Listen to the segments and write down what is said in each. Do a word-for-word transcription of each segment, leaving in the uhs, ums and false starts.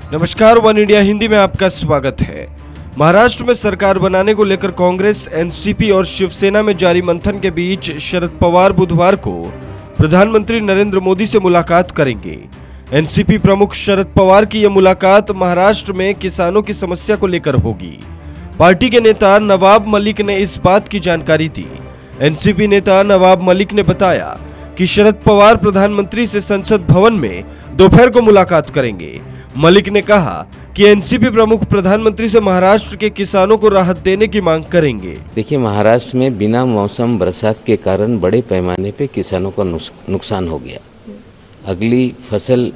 नमस्कार, one India Hindi में आपका स्वागत है। महाराष्ट्र में सरकार बनाने को लेकर कांग्रेस, एनसीपी और शिवसेना में जारी मंथन के बीच शरद पवार बुधवार को प्रधानमंत्री नरेंद्र मोदी से मुलाकात करेंगे। एनसीपी प्रमुख शरद पवार की यह मुलाकात महाराष्ट्र में किसानों की समस्या को लेकर होगी। पार्टी के नेता नवाब मलिक ने इस बात की जानकारी दी। एनसीपी नेता नवाब मलिक ने बताया कि शरद पवार प्रधानमंत्री से संसद भवन में दोपहर को मुलाकात करेंगे। मलिक ने कहा कि एनसीपी प्रमुख प्रधानमंत्री से महाराष्ट्र के किसानों को राहत देने की मांग करेंगे। देखिए, महाराष्ट्र में बिना मौसम बरसात के कारण बड़े पैमाने पे किसानों का नुकसान हो गया। अगली फसल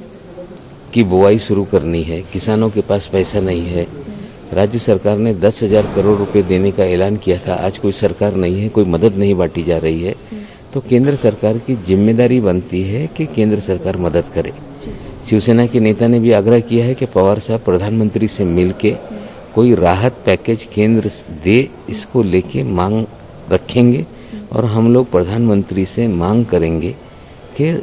की बुआई शुरू करनी है, किसानों के पास पैसा नहीं है। राज्य सरकार ने दस हजार करोड़ रुपए देने का ऐलान किया था, आज कोई सरकार नहीं है, कोई मदद नहीं बांटी जा रही है। तो केंद्र सरकार की जिम्मेदारी बनती है कि केंद्र सरकार मदद करे। शिवसेना के नेता ने भी आग्रह किया है कि पवार साहब प्रधानमंत्री से मिलके कोई राहत पैकेज केंद्र दे, इसको लेके मांग रखेंगे और हम लोग प्रधानमंत्री से मांग करेंगे कि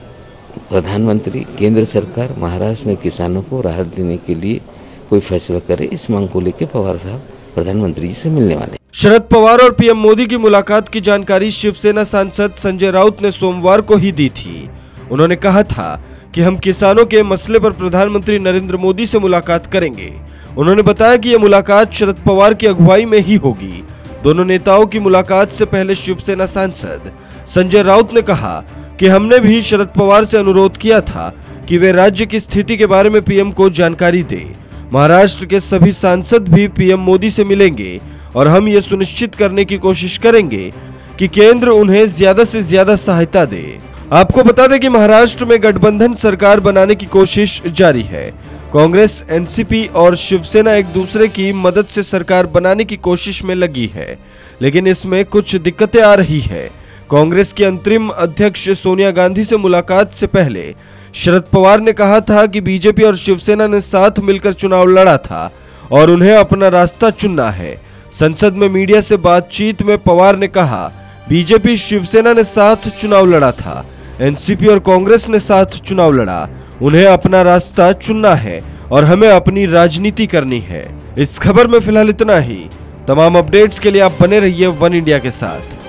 प्रधानमंत्री, केंद्र सरकार महाराष्ट्र में किसानों को राहत देने के लिए कोई फैसला करे। इस मांग को लेकर पवार साहब प्रधानमंत्री जी से मिलने वाले। शरद पवार और पीएम मोदी की मुलाकात की जानकारी शिवसेना सांसद संजय राउत ने सोमवार को ही दी थी। उन्होंने कहा था कि हम किसानों के मसले पर प्रधानमंत्री नरेंद्र मोदी से मुलाकात करेंगे। उन्होंने बताया कि यह मुलाकात शरद पवार की अगुवाई में ही होगी। दोनों नेताओं की मुलाकात से पहले शिवसेना सांसद संजय राउत ने कहा कि हमने भी शरद पवार से अनुरोध किया था कि वे राज्य की स्थिति के बारे में पीएम को जानकारी दे। महाराष्ट्र के सभी सांसद भी पीएम मोदी से मिलेंगे और हम ये सुनिश्चित करने की कोशिश करेंगे कि केंद्र उन्हें ज्यादा से ज्यादा सहायता दे। आपको बता दें कि महाराष्ट्र में गठबंधन सरकार बनाने की कोशिश जारी है। कांग्रेस, एनसीपी और शिवसेना एक दूसरे की मदद से सरकार बनाने की कोशिश में लगी है, लेकिन इसमें कुछ दिक्कतें आ रही है। कांग्रेस की अंतरिम अध्यक्ष सोनिया गांधी से मुलाकात से पहले शरद पवार ने कहा था कि बीजेपी और शिवसेना ने साथ मिलकर चुनाव लड़ा था और उन्हें अपना रास्ता चुनना है। संसद में मीडिया से बातचीत में पवार ने कहा, बीजेपी शिवसेना ने साथ चुनाव लड़ा था, एनसीपी और कांग्रेस ने साथ चुनाव लड़ा, उन्हें अपना रास्ता चुनना है और हमें अपनी राजनीति करनी है। इस खबर में फिलहाल इतना ही। तमाम अपडेट्स के लिए आप बने रहिए वन इंडिया के साथ।